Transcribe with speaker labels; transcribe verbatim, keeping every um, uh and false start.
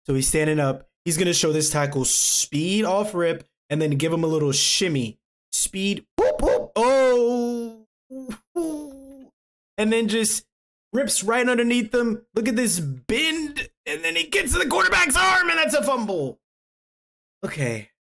Speaker 1: So he's standing up. He's going to show this tackle speed off rip and then give him a little shimmy. Speed. Boop, boop. Oh. And then just rips right underneath him. Look at this bend. And then he gets to the quarterback's arm and that's a fumble. Okay.